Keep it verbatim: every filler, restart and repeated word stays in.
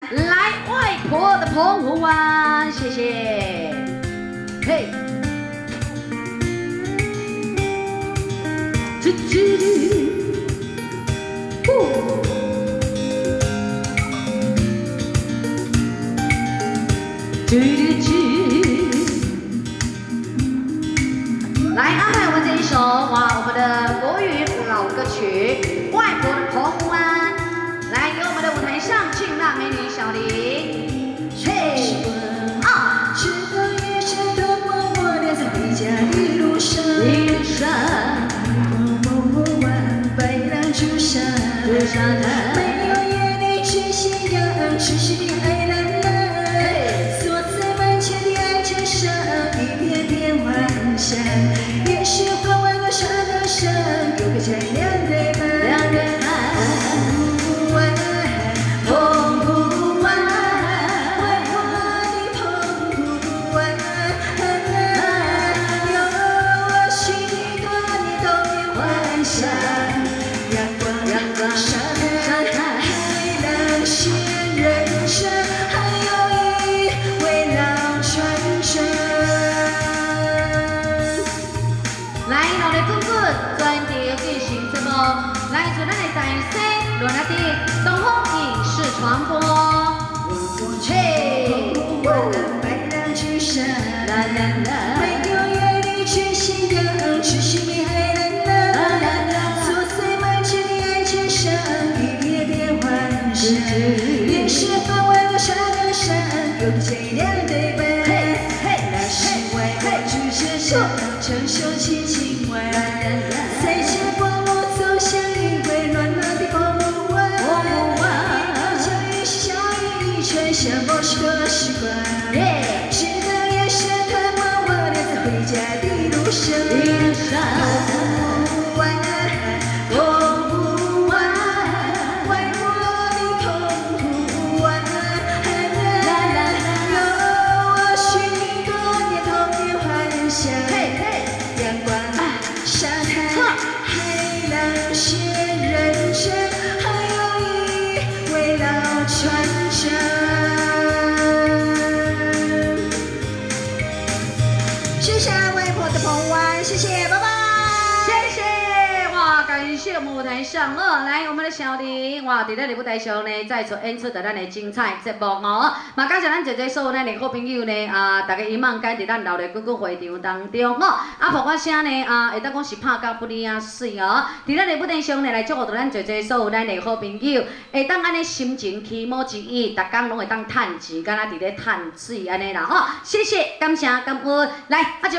来外婆的澎湖湾，谢谢。嘿，吱吱，呼。 吱吱吱，来安排我们这一首哇，我们的国语老歌曲《外婆的澎湖湾》，来由我们的舞台上劲辣美女小林，嘿，啊， 直到夜深的默默地在回家的路上， 一路上， 澎湖湾白浪逐沙，没有夜里却夕阳，只是你爱蓝蓝。 也是窗外的山的山，有个善良的伴。 两个伴。 澎湖湾，澎湖湾，外婆的澎湖湾，有我许多你童年幻想。阳光，阳光，沙滩，海浪，仙人掌，还有一位老船长。 来，我哋滚滚专题进行节目，来自咱的台西罗纳蒂东风影视传播。嘿， 白浪逐沙，啦啦啦，没有夜里却夕阳，只是你爱蓝蓝，琐碎满天的爱情上，一点点幻想，也是分外的山的山，有个最亮的伴。那是外婆拄着手，承受起情怀。 在前光幕走向一回暖暖的澎湖湾，小雨是小雨一串，像某许多时光。直到夜深的默默地在回家的路上，澎湖湾，澎湖湾，外婆的澎湖湾，有我许多年童年幻想。阳光。 沙滩、海浪、仙人掌，还有一位老船长。谢谢外婆的澎湖湾，谢谢，拜拜。 谢谢哇，感谢我们舞台上哦，来我们的小林哇，在咱的舞台上呢，再次演出着咱的精彩节目哦。嘛，感谢咱这这所有咱的好朋友呢啊，大家希望解伫咱老的滚滚会场当中哦。啊，包括声呢啊，会当讲是拍到不离啊水哦。伫咱的舞台上呢，来祝福着咱这这所有咱的好朋友，会当安尼心情起舞之意，逐工拢会当趁钱，敢若伫咧趁水安尼啦吼。谢谢，感谢，感恩，来啊就。